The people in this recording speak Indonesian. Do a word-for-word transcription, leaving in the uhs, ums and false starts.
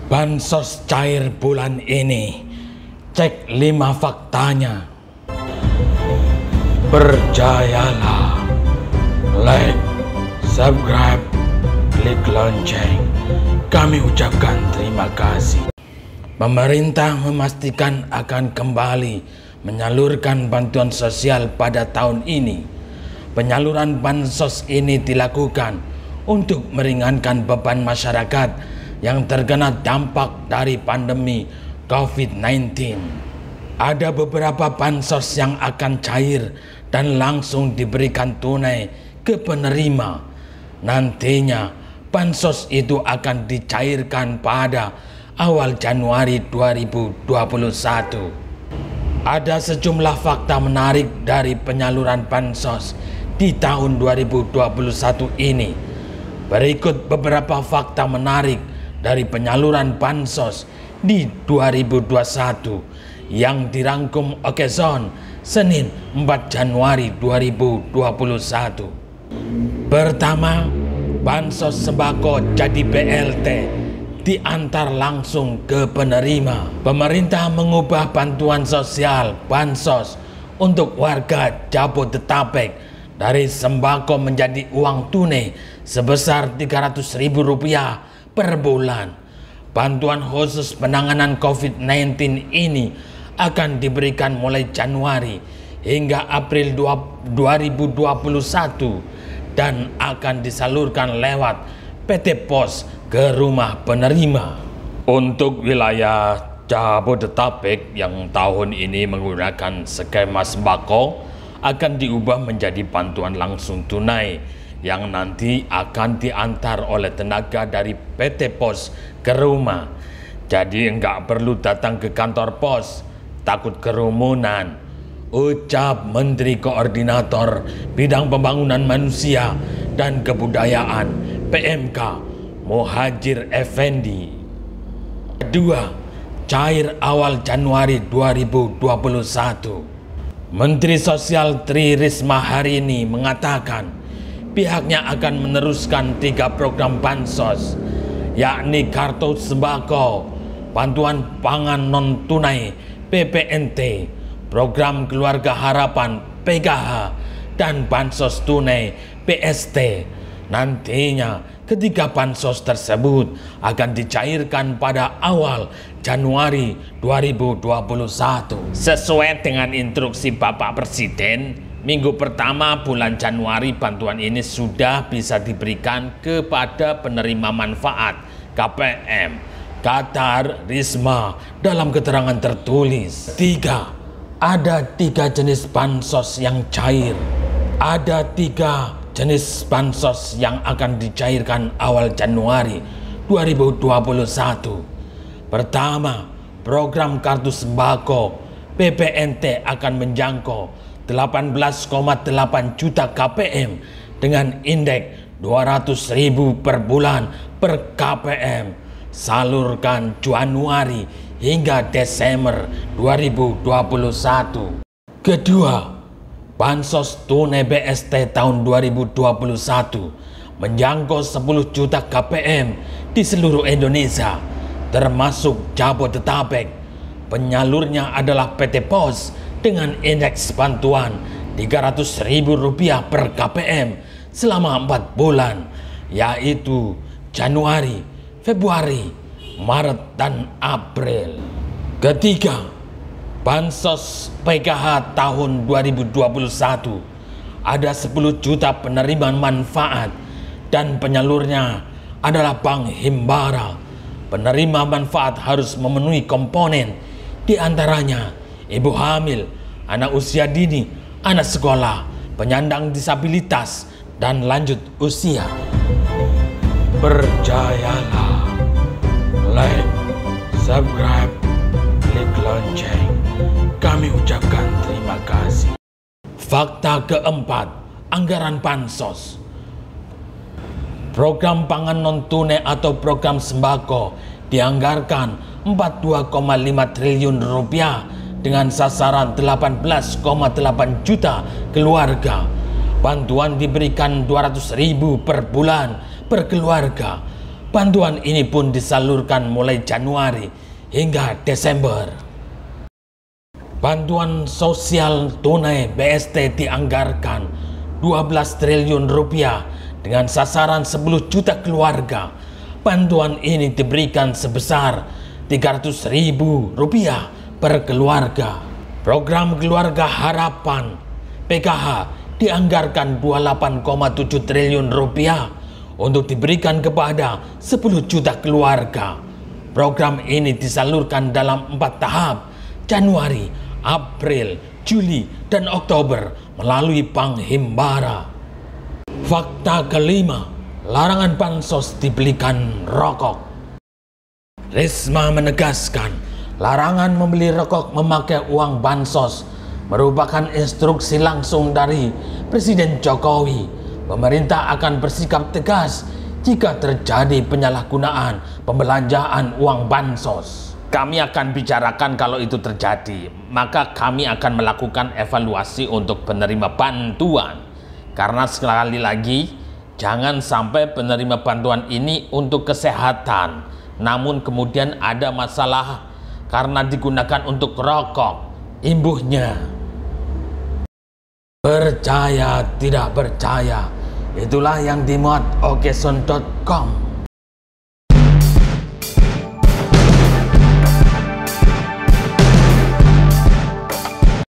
Bansos cair bulan ini. Cek lima faktanya. Berjayalah. Like, subscribe, klik lonceng. Kami ucapkan terima kasih. Pemerintah memastikan akan kembali menyalurkan bantuan sosial pada tahun ini. Penyaluran bansos ini dilakukan untuk meringankan beban masyarakat yang terkena dampak dari pandemi COVID sembilan belas. Ada beberapa bansos yang akan cair dan langsung diberikan tunai ke penerima. Nantinya bansos itu akan dicairkan pada awal Januari dua ribu dua puluh satu. Ada sejumlah fakta menarik dari penyaluran bansos di tahun dua ribu dua puluh satu ini. Berikut beberapa fakta menarik dari penyaluran bansos di dua ribu dua puluh satu yang dirangkum Okezone Senin empat Januari dua ribu dua puluh satu. Pertama, bansos sembako jadi B L T diantar langsung ke penerima. Pemerintah mengubah bantuan sosial bansos untuk warga Jabodetabek dari sembako menjadi uang tunai sebesar tiga ratus ribu rupiah per bulan. Bantuan khusus penanganan COVID sembilan belas ini akan diberikan mulai Januari hingga April dua ribu dua puluh satu dan akan disalurkan lewat P T Pos ke rumah penerima. Untuk wilayah Jabodetabek yang tahun ini menggunakan skema sembako akan diubah menjadi bantuan langsung tunai yang nanti akan diantar oleh tenaga dari P T Pos ke rumah. Jadi enggak perlu datang ke kantor pos, takut kerumunan, ucap Menteri Koordinator Bidang Pembangunan Manusia dan Kebudayaan P M K Muhadjir Effendi. Kedua, cair awal Januari dua ribu dua puluh satu. Menteri Sosial Tri Risma hari ini mengatakan pihaknya akan meneruskan tiga program bansos, yakni kartu sembako, bantuan pangan non-tunai P P N T, program keluarga harapan P K H, dan bansos tunai P S T. Nantinya ketiga bansos tersebut akan dicairkan pada awal Januari dua ribu dua puluh satu. Sesuai dengan instruksi Bapak Presiden, minggu pertama bulan Januari bantuan ini sudah bisa diberikan kepada penerima manfaat K P M, kata Risma dalam keterangan tertulis. Tiga, ada tiga jenis bansos yang cair. Ada tiga jenis bansos yang akan dicairkan awal Januari dua ribu dua puluh satu. Pertama, program kartu sembako P P N T akan menjangkau delapan belas koma delapan juta K P M dengan indeks dua ratus ribu per bulan per K P M. Salurkan Januari hingga Desember dua ribu dua puluh satu. Kedua, bansos tunai B S T tahun dua ribu dua puluh satu menjangkau sepuluh juta K P M di seluruh Indonesia, termasuk Jabodetabek. Penyalurnya adalah P T Pos dengan indeks bantuan tiga ratus ribu rupiah per K P M selama empat bulan, yaitu Januari, Februari, Maret, dan April. Ketiga, bansos P K H tahun dua ribu dua puluh satu ada sepuluh juta penerima manfaat dan penyalurnya adalah Bank Himbara. Penerima manfaat harus memenuhi komponen, diantaranya ibu hamil, anak usia dini, anak sekolah, penyandang disabilitas, dan lanjut usia. Berjayalah. Like, subscribe, klik lonceng. Kami ucapkan terima kasih. Fakta keempat, anggaran bansos. Program pangan non-tunai atau program sembako dianggarkan empat puluh dua koma lima triliun rupiah dengan sasaran delapan belas koma delapan juta keluarga. Bantuan diberikan dua ratus ribu per bulan per keluarga. Bantuan ini pun disalurkan mulai Januari hingga Desember. Bantuan sosial tunai B S T dianggarkan dua belas triliun rupiah dengan sasaran sepuluh juta keluarga. Bantuan ini diberikan sebesar tiga ratus ribu rupiah per keluarga. Program Keluarga Harapan P K H dianggarkan dua puluh delapan koma tujuh triliun rupiah untuk diberikan kepada sepuluh juta keluarga. Program ini disalurkan dalam empat tahap, Januari, April, Juli, dan Oktober melalui Bank Himbara. Fakta kelima, larangan bansos dibelikan rokok. Risma menegaskan, larangan membeli rokok memakai uang bansos merupakan instruksi langsung dari Presiden Jokowi. Pemerintah akan bersikap tegas jika terjadi penyalahgunaan pembelanjaan uang bansos. Kami akan bicarakan kalau itu terjadi, maka kami akan melakukan evaluasi untuk penerima bantuan. Karena sekali lagi, jangan sampai penerima bantuan ini untuk kesehatan, namun kemudian ada masalah karena digunakan untuk rokok. Imbuhnya, percaya tidak percaya, itulah yang dimuat okeson dot com.